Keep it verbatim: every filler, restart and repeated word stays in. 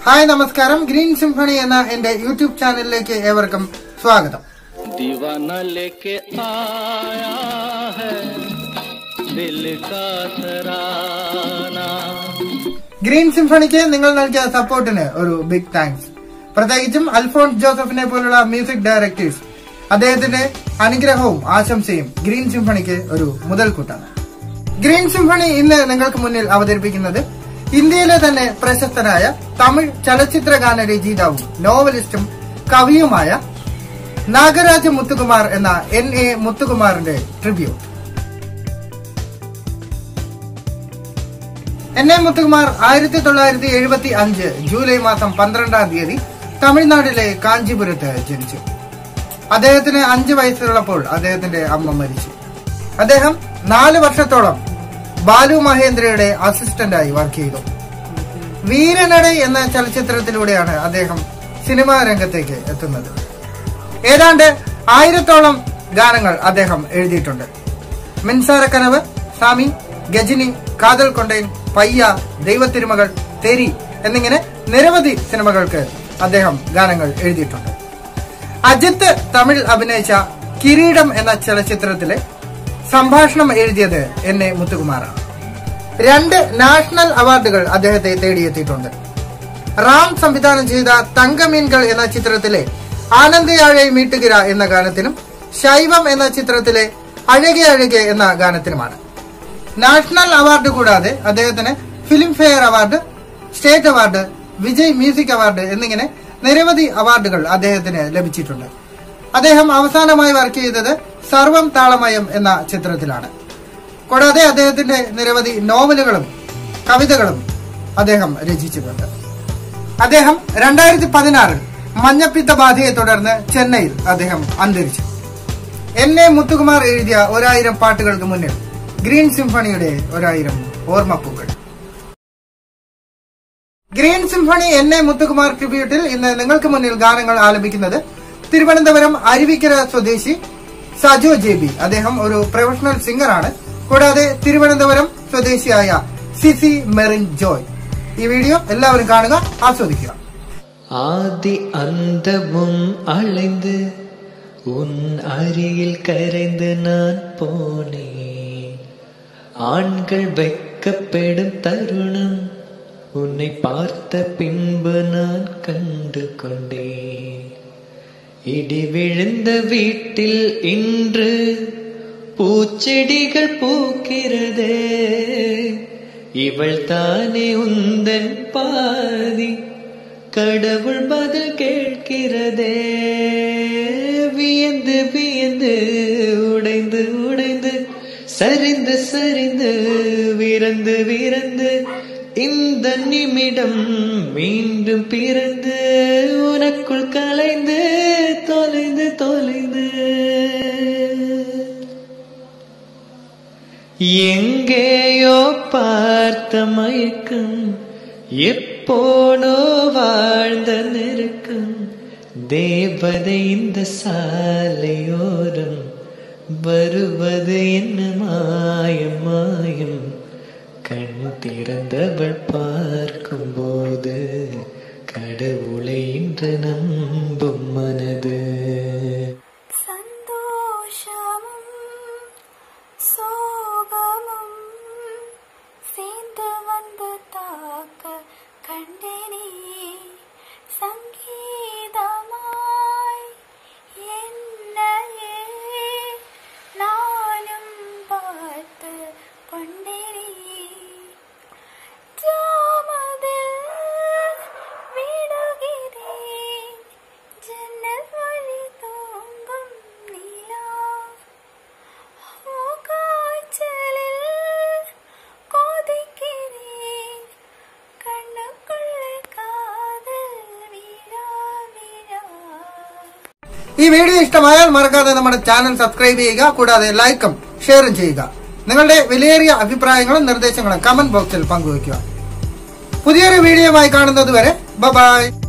Hi നമസ്കാരം. Green symphony എന്ന എന്റെ യൂട്യൂബ് ചാനലിലേക്ക് ഏവർക്കും സ്വാഗതം. ഗ്രീൻ സിംഫണിക്ക് നിങ്ങൾ നൽകിയ സപ്പോർട്ടിന് ഒരു ബിഗ് താങ്ക്സ്. പ്രത്യേകിച്ചും അൽഫോൺസ് ജോസഫിനെ പോലുള്ള മ്യൂസിക് ഡയറക്ടേഴ്സ്, അദ്ദേഹത്തിന്റെ അനുഗ്രഹവും ആശംസയും ഗ്രീൻ സിംഫണിക്ക് ഒരു മുതൽക്കൂട്ടാണ്. ഗ്രീൻ സിംഫണി ഇന്ന് നിങ്ങൾക്ക് മുന്നിൽ അവതരിപ്പിക്കുന്നത് ഇന്ത്യയിലെ തന്നെ പ്രശസ്തനായ തമിഴ് ചലച്ചിത്ര ഗാന രചയിതാവും നോവലിസ്റ്റും കവിയുമായ നാഗരാജ മുത്തുകുമാർ എന്ന എൻ എ മുത്തുകുമാറിന്റെ ട്രിബ്യൂട്ട്. എൻ എ മുത്തുകുമാർ ആയിരത്തി തൊള്ളായിരത്തി എഴുപത്തി അഞ്ച് ജൂലൈ മാസം പന്ത്രണ്ടാം തീയതി തമിഴ്നാട്ടിലെ കാഞ്ചീപുരത്ത് ജനിച്ചു. അദ്ദേഹത്തിന് അഞ്ചു വയസ്സുള്ളപ്പോൾ അദ്ദേഹത്തിന്റെ അമ്മ മരിച്ചു. അദ്ദേഹം നാല് വർഷത്തോളം ബാലു മഹേന്ദ്രയുടെ അസിസ്റ്റന്റായി വർക്ക് ചെയ്തു. വീരനട എന്ന ചലച്ചിത്രത്തിലൂടെയാണ് അദ്ദേഹം സിനിമാ രംഗത്തേക്ക് എത്തുന്നത്. ഏതാണ്ട് ആയിരത്തോളം ഗാനങ്ങൾ അദ്ദേഹം എഴുതിയിട്ടുണ്ട്. മിൻസാരക്കനവ്, സാമി, ഗജനി, കാതൽ കൊണ്ടൈൻ, പയ്യ, ദൈവത്തിരുമകൾ, തെരി എന്നിങ്ങനെ നിരവധി സിനിമകൾക്ക് അദ്ദേഹം ഗാനങ്ങൾ എഴുതിയിട്ടുണ്ട്. അജിത്ത് തമിഴ് അഭിനയിച്ച കിരീടം എന്ന ചലച്ചിത്രത്തിലെ സംഭാഷണം എഴുതിയത് എൻ എ മുത്തുകുമാറാണ്. രണ്ട് നാഷണൽ അവാർഡുകൾ അദ്ദേഹത്തെ തേടിയെത്തിയിട്ടുണ്ട്. റാം സംവിധാനം ചെയ്ത തങ്കമീൻകൾ എന്ന ചിത്രത്തിലെ ആനന്ദയാഴെ മീട്ടുകിര എന്ന ഗാനത്തിനും ശൈവം എന്ന ചിത്രത്തിലെ അഴകെ അഴകെ എന്ന ഗാനത്തിനുമാണ്. നാഷണൽ അവാർഡ് കൂടാതെ അദ്ദേഹത്തിന് Filmfare award, state award, Vijay music award എന്നിങ്ങനെ നിരവധി അവാർഡുകൾ അദ്ദേഹത്തിന് ലഭിച്ചിട്ടുണ്ട്. അദ്ദേഹം അവസാനമായി വർക്ക് ചെയ്തത് സർവം താളമയം എന്ന ചിത്രത്തിലാണ്. കൂടാതെ അദ്ദേഹത്തിന്റെ നിരവധി നോവലുകളും കവിതകളും അദ്ദേഹം രചിച്ചിട്ടുണ്ട്. അദ്ദേഹം രണ്ടായിരത്തി പതിനാറിൽ മഞ്ഞപ്പിത്ത ബാധയെ തുടർന്ന് ചെന്നൈയിൽ അദ്ദേഹം അന്തരിച്ചു. എൻ എ മുത്തുകുമാർ എഴുതിയ ഒരായിരം പാട്ടുകൾക്ക് മുന്നിൽ ഗ്രീൻ സിംഫണിയുടെ ഒരായിരം ഓർമ്മപ്പൂക്കൾ. Green symphony N A Muthukumar ട്രിബ്യൂട്ടിൽ ഇന്ന് നിങ്ങൾക്ക് മുന്നിൽ ഗാനങ്ങൾ ആലപിക്കുന്നത് തിരുവനന്തപുരം അരുവിക്കര സ്വദേശി സജോ ജെ ബി. അദ്ദേഹം ഒരു പ്രൊഫഷണൽ സിംഗറാണ്. കൂടാതെ തിരുവനന്തപുരം സ്വദേശിയായ സിസി മെറിൻ ജോയ്. ഈ വീഡിയോ എല്ലാവരും കാണുക, ആസ്വദിക്കുക. ആദി അന്തമും അളந்து ഉൻ അരികിൽ കരந்து ഞാൻ പോനേ ആൺകൾ വെക്കപ്പെടും തരുണം உன்னை பார்த்த பின்பு நான் கண்டு கொண்டேன் இடி விழுந்த வீட்டில் இன்று பூச்செடிகள் பூக்கிறதே இவள் தானே உந்தன் பாதி கடவுள் பதில் கேட்கிறதே வியந்து வியந்து உடைந்து உடைந்து சரிந்து சரிந்து விரந்து விரந்து இந்த நிமிடம் மீண்டும் பிறந்து உனக்குள் கலைந்து தொலைந்து தொலைந்து எங்கேயோ பார்த்த மயக்கம் எப்போனோ வாழ்ந்த நெருக்கம் தேவதை இந்த சாலையோரம் வருவது என்ன மாயம் மாயம் கண் திறந்தவள் பார்க்கும் போது கடவுளை இன்று நம்பும் மனது சந்தோஷமும் சோகமும் சேர்ந்து வந்து தாக்க கண்டேனே சங்கீதமாய் என்னையே நானும் பார்த்து கொண்டேனே ഈ വീഡിയോ ഇഷ്ടമായാൽ മറക്കാതെ നമ്മുടെ ചാനൽ സബ്സ്ക്രൈബ് ചെയ്യുക. കൂടാതെ ലൈക്കും ഷെയറും ചെയ്യുക. നിങ്ങളുടെ വിലയേറിയ അഭിപ്രായങ്ങളും നിർദ്ദേശങ്ങളും കമന്റ് ബോക്സിൽ പങ്കുവയ്ക്കുക. പുതിയൊരു വീഡിയോയുമായി കാണുന്നത് വരെ ബൈ.